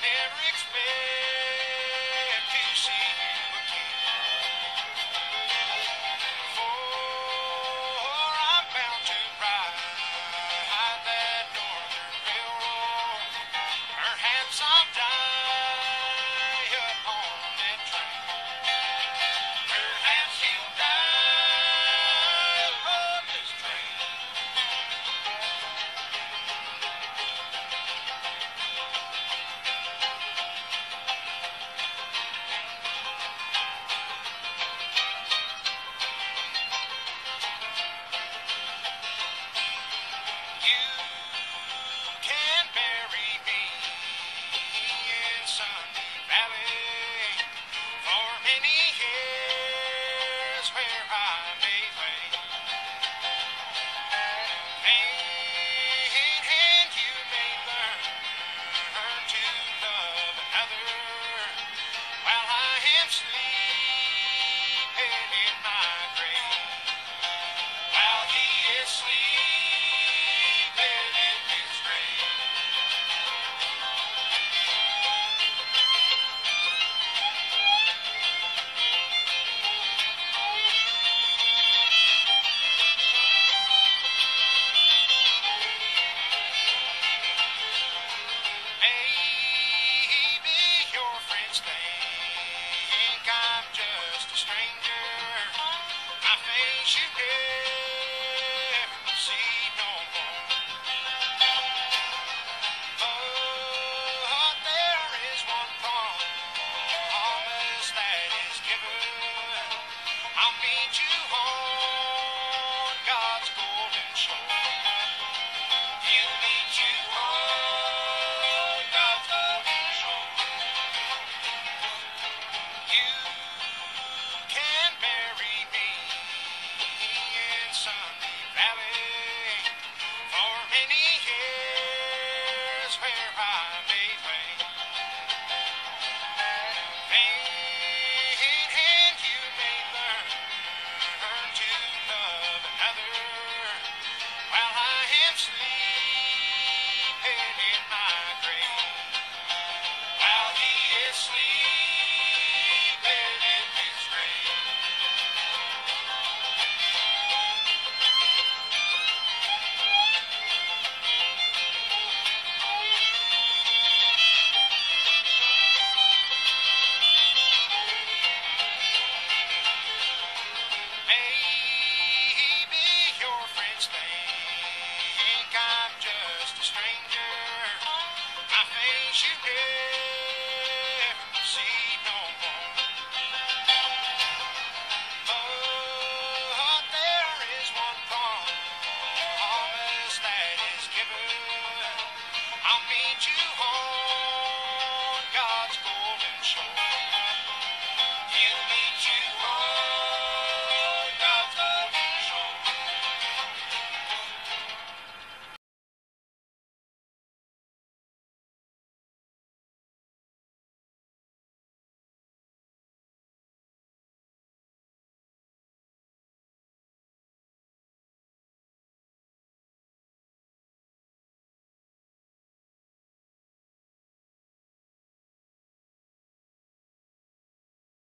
never expect to see you again. For I'm bound to ride that northern railroad, perhaps I'll die upon that train. Perhaps you'll die upon this train. You can bury me in Sunny Valley for many years where I may lay. And you may learn to love another while I am sleeping in my grave. While he is sleeping in his grave. Maybe your friends think I'm just a stranger. My face you never see no more. But there is one promise that is given. I'll meet you on God's golden shore. He'll meet you on God's golden shore. You can bury me in Sunny Valley for many years where I may lay. And you may learn to love another while I am sleeping in my grave. While he is sleeping